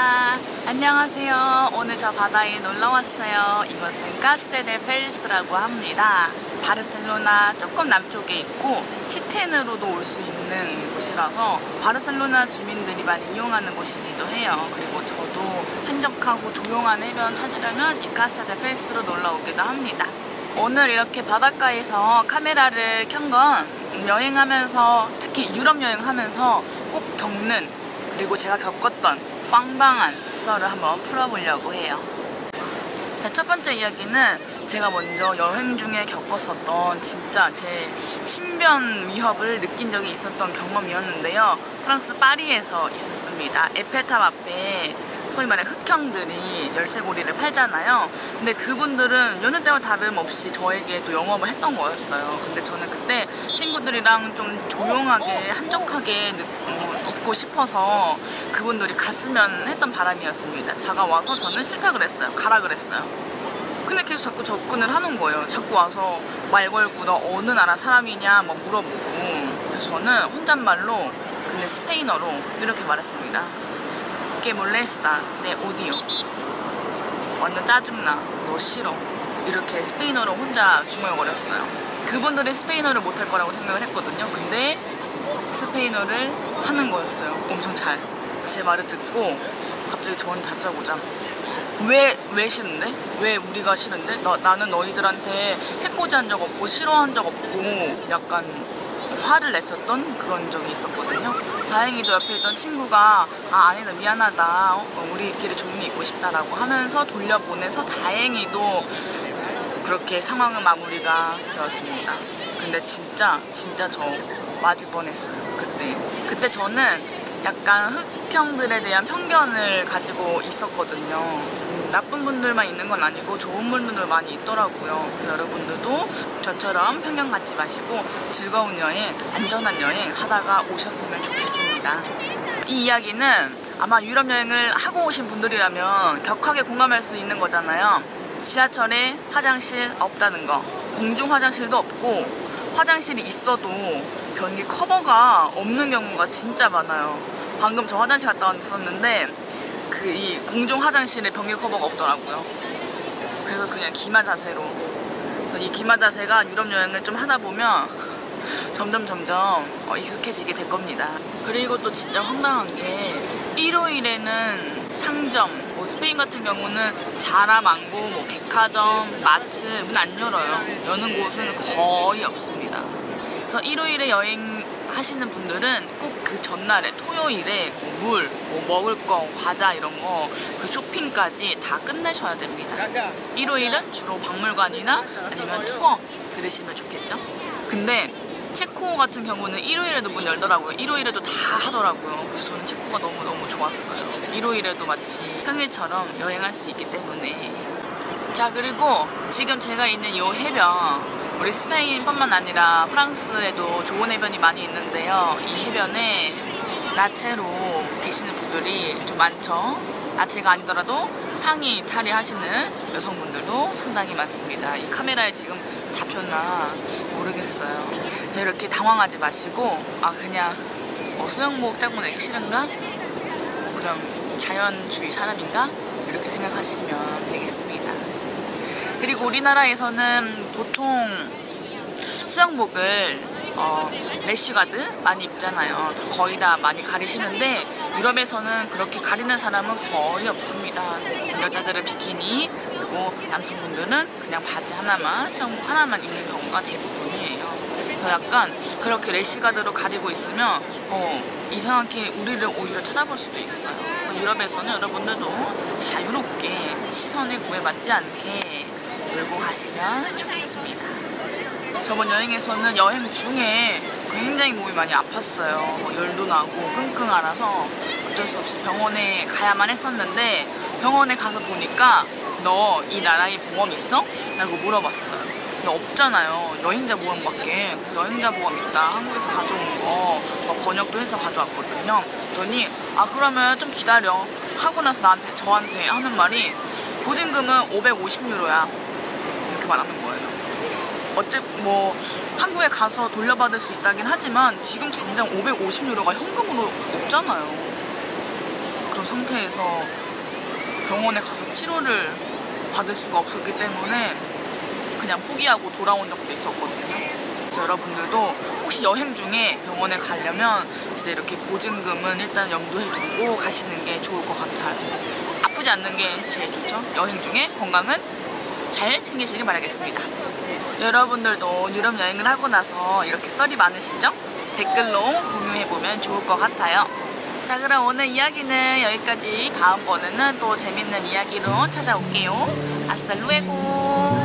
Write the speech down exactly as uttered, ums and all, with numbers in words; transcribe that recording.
Hola, 안녕하세요. 오늘 저 바다에 놀러 왔어요. 이것은 카스테 델 페리스라고 합니다. 바르셀로나 조금 남쪽에 있고 티텐으로도 올 수 있는 곳이라서 바르셀로나 주민들이 많이 이용하는 곳이기도 해요. 그리고 저도 한적하고 조용한 해변 찾으려면 이 카스테 델 페리스로 놀러 오기도 합니다. 오늘 이렇게 바닷가에서 카메라를 켠 건 여행하면서, 특히 유럽 여행하면서 꼭 겪는, 그리고 제가 겪었던 황당한 썰을 한번 풀어보려고 해요. 자, 첫 번째 이야기는 제가 먼저 여행 중에 겪었었던 진짜 제 신변 위협을 느낀 적이 있었던 경험이었는데요. 프랑스 파리에서 있었습니다. 에펠탑 앞에 소위 말해 흑형들이 열쇠고리를 팔잖아요. 근데 그분들은 여느 때와 다름없이 저에게 또 영업을 했던 거였어요. 근데 저는 그때 친구들이랑 좀 조용하게 한적하게 어, 있고 싶어서 그분들이 갔으면 했던 바람이었습니다. 자가 와서 저는 싫다 그랬어요. 가라 그랬어요. 근데 계속 자꾸 접근을 하는 거예요. 자꾸 와서 말 걸고 너 어느 나라 사람이냐 막 물어보고. 그래서 저는 혼잣말로, 근데 스페인어로 이렇게 말했습니다. que molesta, 내 오디오. 완전 짜증나. 너 싫어. 이렇게 스페인어로 혼자 중얼거렸어요. 그분들이 스페인어를 못할 거라고 생각을 했거든요. 근데 스페인어를 하는 거였어요. 엄청 잘. 제 말을 듣고 갑자기 저한테 다짜고짜 왜, 왜 싫은데? 왜 우리가 싫은데? 나, 나는 너희들한테 해코지한 적 없고 싫어한 적 없고 약간 화를 냈었던 그런 적이 있었거든요. 다행히도 옆에 있던 친구가 아 아니다 미안하다 어, 우리끼리 조용히 있고 싶다라고 하면서 돌려보내서 다행히도 그렇게 상황은 마무리가 되었습니다. 근데 진짜 진짜 저 맞을 뻔했어요. 그때 그때 저는 약간 흑형들에 대한 편견을 가지고 있었거든요. 음, 나쁜 분들만 있는 건 아니고 좋은 분들도 많이 있더라고요. 여러분들도 저처럼 편견 갖지 마시고 즐거운 여행, 안전한 여행 하다가 오셨으면 좋겠습니다. 이 이야기는 아마 유럽 여행을 하고 오신 분들이라면 격하게 공감할 수 있는 거잖아요. 지하철에 화장실 없다는 거, 공중 화장실도 없고 화장실이 있어도 변기 커버가 없는 경우가 진짜 많아요. 방금 저 화장실 갔다 왔었는데 그 이 공중 화장실에 변기 커버가 없더라고요. 그래서 그냥 기마 자세로. 이 기마 자세가 유럽 여행을 좀 하다 보면 점점 점점 어, 익숙해지게 될 겁니다. 그리고 또 진짜 황당한 게 일요일에는 상점, 뭐 스페인 같은 경우는 자라, 망고, 뭐 백화점, 마트 문 안 열어요. 여는 곳은 거의 없습니다. 그래서 일요일에 여행 하시는 분들은 꼭 그 전날에 토요일에 물, 뭐 먹을 거, 과자 이런 거 그 쇼핑까지 다 끝내셔야 됩니다. 일요일은 주로 박물관이나 아니면 투어 들으시면 좋겠죠? 근데 체코 같은 경우는 일요일에도 문 열더라고요. 일요일에도 다 하더라고요. 그래서 저는 체코가 너무너무 좋았어요. 일요일에도 마치 평일처럼 여행할 수 있기 때문에. 자, 그리고 지금 제가 있는 이 해변, 우리 스페인뿐만 아니라 프랑스에도 좋은 해변이 많이 있는데요. 이 해변에 나체로 계시는 분들이 좀 많죠. 나체가 아니더라도 상의 탈의하시는 여성분들도 상당히 많습니다. 이 카메라에 지금 잡혔나 모르겠어요. 자, 이렇게 당황하지 마시고 아 그냥 어, 수영복 짝고 내기 싫은가? 그럼 자연주의 사람인가? 이렇게 생각하시면 되겠습니다. 그리고 우리나라에서는 보통 수영복을 어, 래쉬가드 많이 입잖아요. 거의 다 많이 가리시는데 유럽에서는 그렇게 가리는 사람은 거의 없습니다. 여자들은 비키니, 그리고 남성분들은 그냥 바지 하나만, 수영복 하나만 입는 경우가 대부분이에요. 그래서 약간 그렇게 래쉬가드로 가리고 있으면 어, 이상하게 우리를 오히려 쳐다볼 수도 있어요. 유럽에서는 여러분들도 자유롭게 시선에 구애받지 않게 놀고 가시면 좋겠습니다. 저번 여행에서는 여행 중에 굉장히 몸이 많이 아팠어요. 뭐 열도 나고 끙끙 앓아서 어쩔 수 없이 병원에 가야만 했었는데 병원에 가서 보니까 너 이 나라에 보험 있어? 라고 물어봤어요. 근데 없잖아요. 여행자 보험밖에. 그래서 여행자 보험 있다. 한국에서 가져온 거 뭐 번역도 해서 가져왔거든요. 그러더니 아 그러면 좀 기다려. 하고 나서 나한테 저한테 하는 말이 보증금은 오백오십 유로야. 이렇게 말하는 거예요. 어째 뭐 한국에 가서 돌려받을 수 있다긴 하지만 지금 당장 오백오십 유로가 현금으로 없잖아요. 그런 상태에서 병원에 가서 치료를 받을 수가 없었기 때문에 그냥 포기하고 돌아온 적도 있었거든요. 그래서 여러분들도 혹시 여행 중에 병원에 가려면 진짜 이렇게 보증금은 일단 염두해두고 가시는 게 좋을 것 같아요. 아프지 않는 게 제일 좋죠. 여행 중에 건강은 잘 챙기시길 바라겠습니다. 여러분들도 유럽 여행을 하고 나서 이렇게 썰이 많으시죠? 댓글로 공유해보면 좋을 것 같아요. 자, 그럼 오늘 이야기는 여기까지. 다음번에는 또 재밌는 이야기로 찾아올게요. 아스타 루에고.